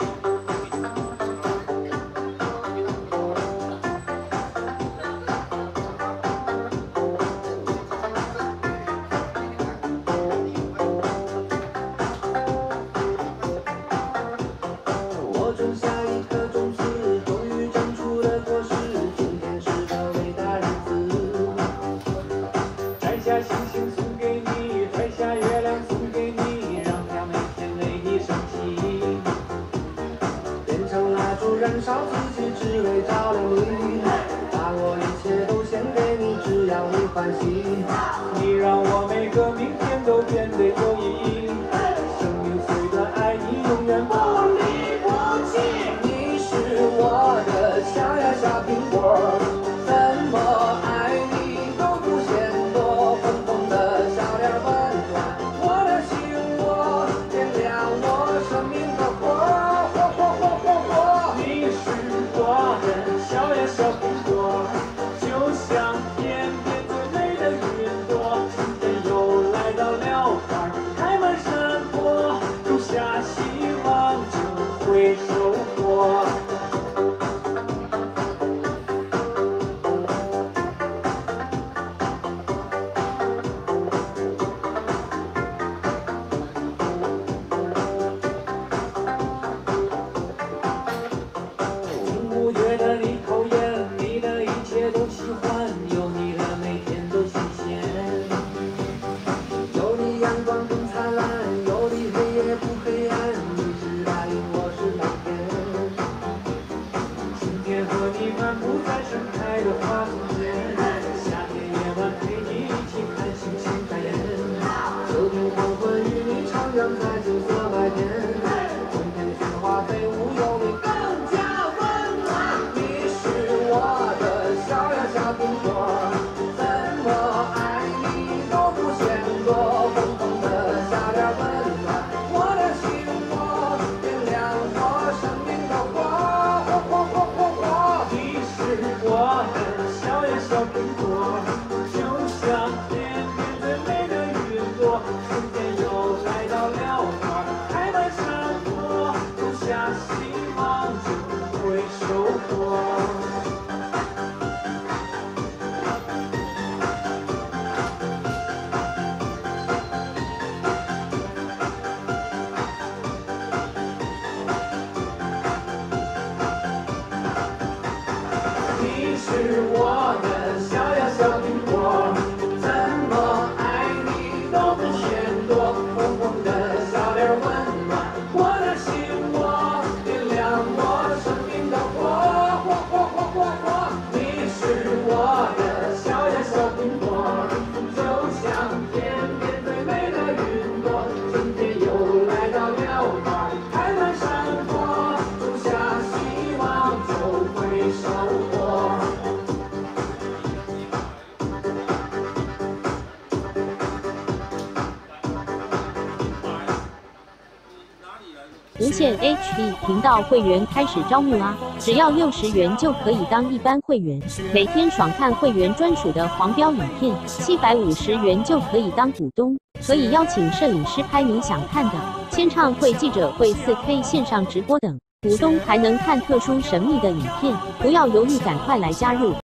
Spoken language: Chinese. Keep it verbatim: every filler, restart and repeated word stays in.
我种下一颗种子，终于长出了果实。今天是个伟大日子，摘下星星送给你，摘下月亮送给你，让它每天为你升起。点上蜡烛，燃烧自己，只为照亮你。把我一切都献给你，只要你欢喜。你让我每个明天都变得有意义。生命虽短，爱你永远不离不弃。你是我的小呀小苹果，怎么爱你都不嫌多。红红的小脸温暖我的心窝，点亮我生命的火，火火火火火。你是我的小呀小苹果，就像天边最美的云朵。今天又来到了花开满山坡，种下希望就会收获。并不觉得你讨厌，你的一切都喜欢，有你的每天都新鲜。有你阳光更灿烂，有你黑夜不黑暗，你是白云，我是蓝天。今天和你漫步在盛开的花丛间，夏天夜晚陪你一起看星星眨眼，秋天黄昏与你徜徉在金色麦田，春天雪花飞舞有你更加温暖。你是我的小呀小苹果，怎么爱你都不嫌多。红红的小脸温暖我的心窝，点亮我生命的火，火火火火火。你是我的小呀小苹果，就像天边最美的云朵。春天又来到了花开满山坡，种下希望就会收获。你是我的小呀小苹果，怎么爱你都不嫌多。红红的小脸温暖我的心窝，点亮我生命的火，火火火火火。你是我的小呀小苹果，就像天边最美的云朵。春天又来到了花开满山坡，种下希望就会收获。 无线 H D 频道会员开始招募啦！只要六十元就可以当一般会员，每天爽看会员专属的黄标影片；七百五十元就可以当股东，可以邀请摄影师拍你想看的，签唱会、记者会、四 K 线上直播等。股东还能看特殊神秘的影片，不要犹豫，赶快来加入！